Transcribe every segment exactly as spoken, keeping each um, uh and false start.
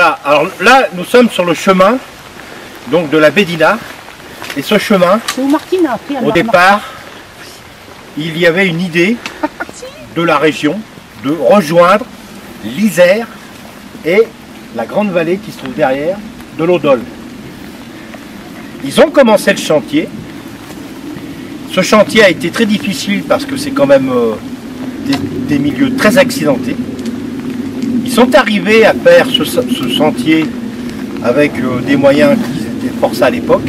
Voilà, alors là nous sommes sur le chemin donc de la Bédina. Et ce chemin, Martina, au départ, il y avait une idée de la région de rejoindre l'Isère et la grande vallée qui se trouve derrière de l'Odol. Ils ont commencé le chantier. Ce chantier a été très difficile parce que c'est quand même euh, des, des milieux très accidentés. Ils sont arrivés à faire ce, ce sentier avec euh, des moyens qui étaient forçés à l'époque.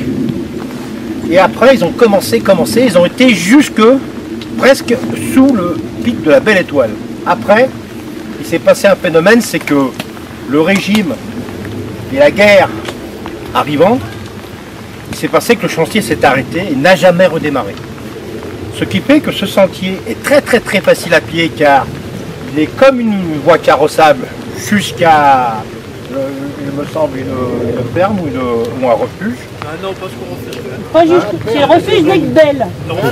Et après, ils ont commencé, commencé, ils ont été jusque presque sous le pic de la Belle Étoile. Après, il s'est passé un phénomène, c'est que le régime et la guerre arrivant, il s'est passé que le chantier s'est arrêté et n'a jamais redémarré. Ce qui fait que ce sentier est très très très facile à pied car il est comme une voie carrossable jusqu'à, euh, il me semble, une, une ferme ou, une, ou un refuge. Ah non, pas ce qu'on refait. Pas juste, c'est le refuge d'Aiguebelle.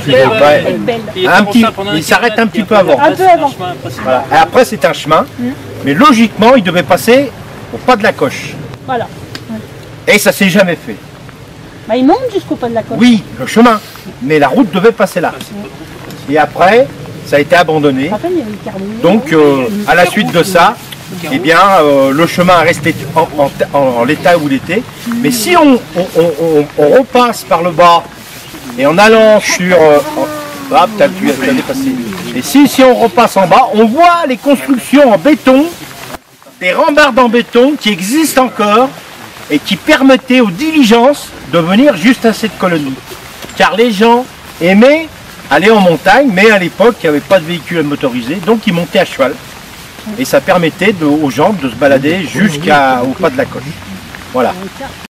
Ouais. Un petit, il s'arrête un petit peu avant. Un peu avant. Voilà. Et après c'est un chemin, mmh. mais logiquement il devait passer au pas de la Coche. Voilà. Et ça s'est jamais fait. Bah, il monte jusqu'au pas de la Coche. Oui, le chemin, mais la route devait passer là. Et après, ça a été abandonné. Donc euh, à la suite de ça, eh bien, euh, le chemin est resté en, en, en, en l'état où il était. Mais si on, on, on, on repasse par le bas et en allant sur... Euh, en, ah, peut-être tu as dépassé. Et si, si on repasse en bas, on voit les constructions en béton, des rambardes en béton qui existent encore et qui permettaient aux diligences de venir juste à cette colonie. Car les gens aimaient aller en montagne, mais à l'époque, il n'y avait pas de véhicules motorisés, donc ils montaient à cheval. Et ça permettait de, aux gens de se balader jusqu'au pas de la Coche. Voilà.